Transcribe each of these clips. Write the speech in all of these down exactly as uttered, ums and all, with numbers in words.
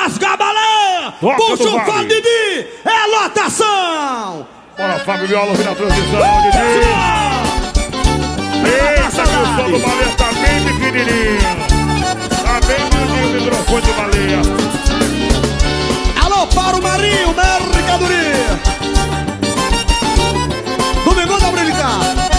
rasgar a baleia. Puxa o fone, Didi. É lotação. Bora, Fábio Viola, ouvindo a transmissão, Didi. Eita, que o som do baleia tá bem pequenininho. Tá bem pequenininho o microfone de baleia. Alô, para o Marinho, mercadoria. Domingo da brincar.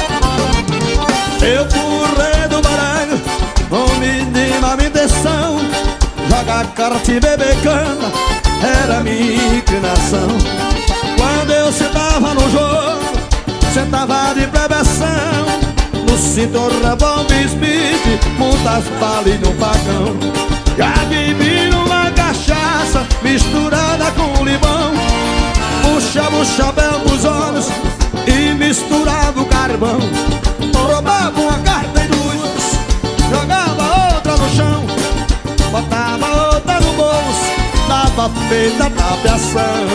Eu fui do baralho, com mínima intenção. Jogar carta e beber cana era minha inclinação. Quando eu sentava no jogo, sentava de prevenção. No cinto revólver Smith, muitas balas no pagão. Já bebi numa cachaça misturada com limão. Puxava o chapéu pros olhos e misturava o carvão. Roubava uma carta em duas, jogava outra no chão, botava outra no bolso, dava feita tapeação.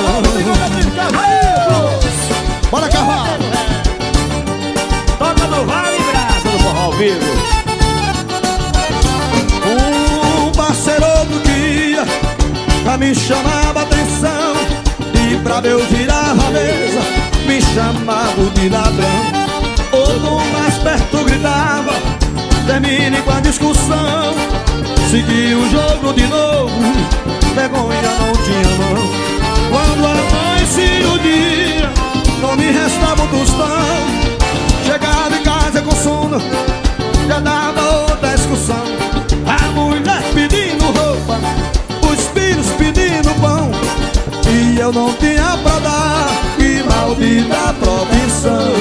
Bora, cavalo! Toca no Vale Brasa do Forró ao vivo. Um parceiro outro dia já me chamava a atenção, e pra eu virar a mesa me chamava de ladrão. Outro mais perto gritava, termine com a discussão. Segui o jogo de novo, vergonha não tinha não. Quando amanhecia o dia, não me restava um tostão. Chegava em casa com sono, já dava outra excursão. A mulher pedindo roupa, os filhos pedindo pão, e eu não tinha pra dar, que maldita provenção.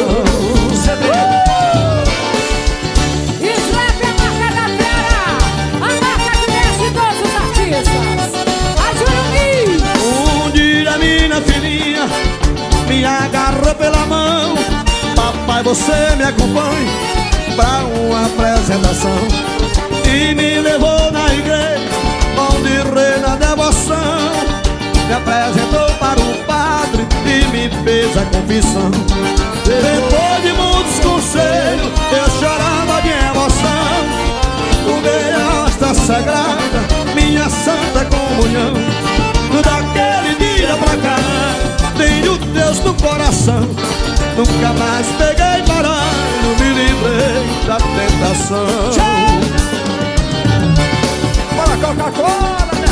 Slap é a marca da fera, a marca que mexe todos os artistas. Ajuda-me! Um dia minha filhinha me agarrou pela mão. Papai, você me acompanhe pra uma apresentação. E me levou na igreja, onde reina a devoção. Me apresentou para o padre e me fez a confissão. Depois de muitos conselhos, eu chorava de emoção. Tomei a hóstia sagrada, minha santa comunhão. Daquele dia pra cá, tenho Deus no coração. Nunca mais peguei baralho, me livrei da tentação. Bora, Coca-Cola,